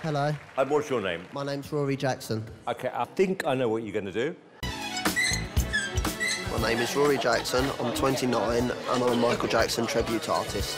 Hello. What's your name? My name's Rory Jackson. OK, I think I know what you're going to do. My name is Rory Jackson, I'm 29 and I'm a Michael Jackson tribute artist.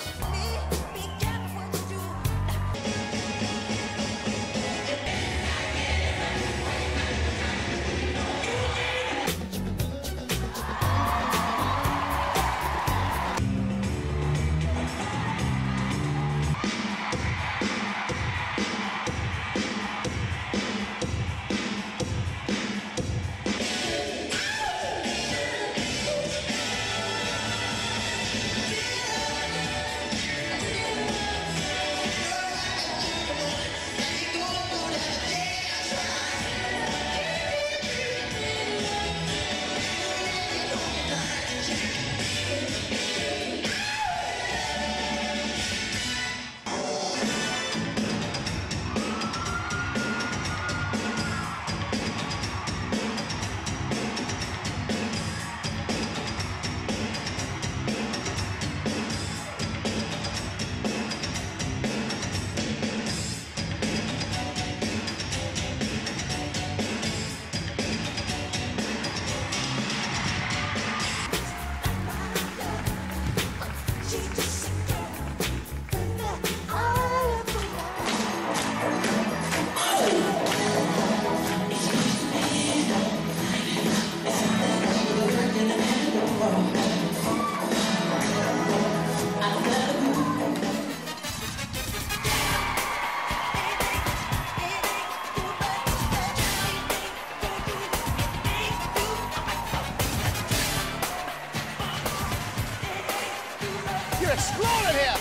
You're exploding here!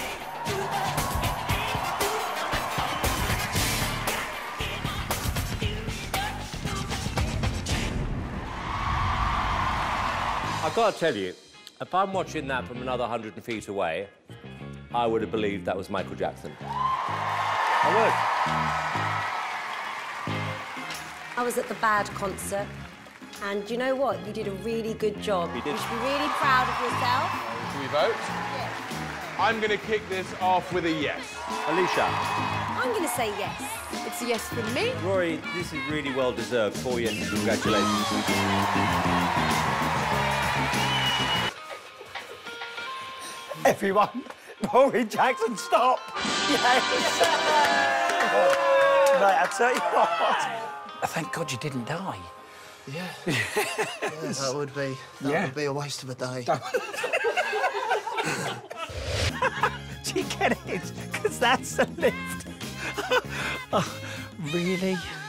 I've got to tell you, if I'm watching that from another 100 feet away, I would have believed that was Michael Jackson. I would. I was at the Bad concert, and you know what? You did a really good job. You did. You should be really proud of yourself. Can we vote? Yes. I'm going to kick this off with a yes. Alicia. I'm going to say yes. It's a yes from me. Rory, this is really well deserved. 4 yeses, congratulations. Everyone, Rory Jackson, stop! Yes! Mate, I tell you what. Thank God you didn't die. Yeah. That would be a waste of a day. Do you get it? Because that's the lift. Oh, really?